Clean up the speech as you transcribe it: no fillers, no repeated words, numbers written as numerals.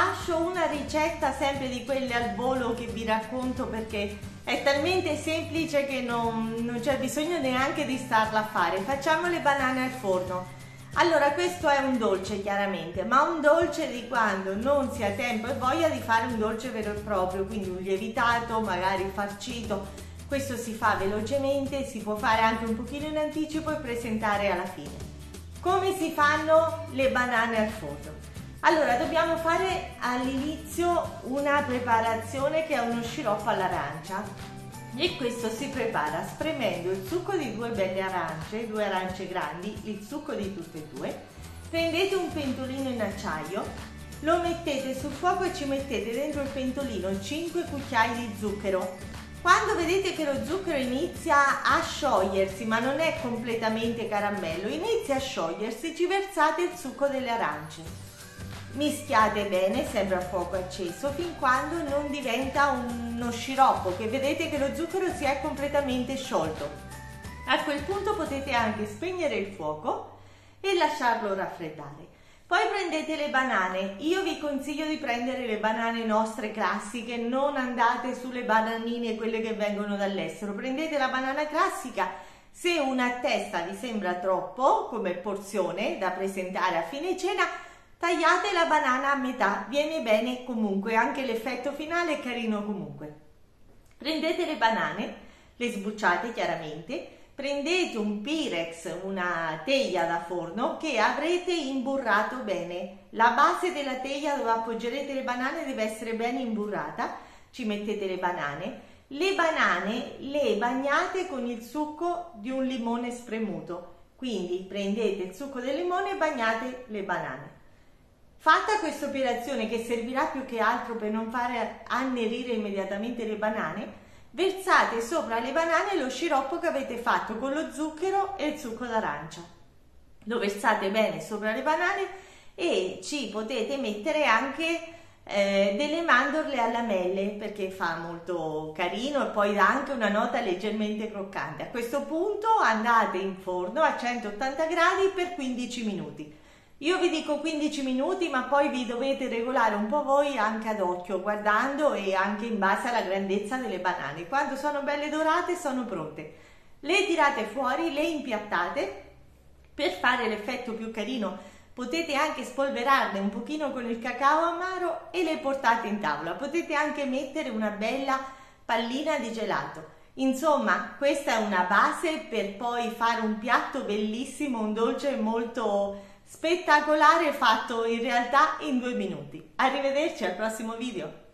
lascio una ricetta sempre di quelle al volo che vi racconto, perché è talmente semplice che non c'è bisogno neanche di starla a fare. Facciamo le banane al forno. Allora, questo è un dolce chiaramente, ma un dolce di quando non si ha tempo e voglia di fare un dolce vero e proprio, quindi un lievitato, magari farcito. Questo si fa velocemente, si può fare anche un pochino in anticipo e presentare alla fine. Come si fanno le banane al forno? Allora, dobbiamo fare all'inizio una preparazione che è uno sciroppo all'arancia, e questo si prepara spremendo il succo di due arance grandi, il succo di tutte e due. Prendete un pentolino in acciaio, lo mettete sul fuoco e ci mettete dentro il pentolino 5 cucchiai di zucchero. Quando vedete che lo zucchero inizia a sciogliersi, ma non è completamente caramello, inizia a sciogliersi, ci versate il succo delle arance. Mischiate bene, sempre a fuoco acceso, fin quando non diventa uno sciroppo, che vedete che lo zucchero si è completamente sciolto. A quel punto potete anche spegnere il fuoco e lasciarlo raffreddare. Poi prendete le banane. Io vi consiglio di prendere le banane nostre classiche, non andate sulle bananine quelle che vengono dall'estero. Prendete la banana classica. Se una a testa vi sembra troppo come porzione da presentare a fine cena, tagliate la banana a metà, viene bene comunque, anche l'effetto finale è carino comunque. Prendete le banane, le sbucciate chiaramente, prendete un Pyrex, una teglia da forno che avrete imburrato bene. La base della teglia dove appoggerete le banane deve essere ben imburrata, ci mettete le banane le bagnate con il succo di un limone spremuto, quindi prendete il succo del limone e bagnate le banane. Fatta questa operazione, che servirà più che altro per non fare annerire immediatamente le banane, versate sopra le banane lo sciroppo che avete fatto con lo zucchero e il succo d'arancia. Lo versate bene sopra le banane e ci potete mettere anche delle mandorle a lamelle, perché fa molto carino e poi dà anche una nota leggermente croccante. A questo punto andate in forno a 180 gradi per 15 minuti. Io vi dico 15 minuti, ma poi vi dovete regolare un po' voi anche ad occhio, guardando e anche in base alla grandezza delle banane. Quando sono belle dorate sono pronte. Le tirate fuori, le impiattate. Per fare l'effetto più carino potete anche spolverarle un pochino con il cacao amaro e le portate in tavola. Potete anche mettere una bella pallina di gelato. Insomma, questa è una base per poi fare un piatto bellissimo, un dolce molto spettacolare fatto in realtà in 2 minuti. Arrivederci al prossimo video.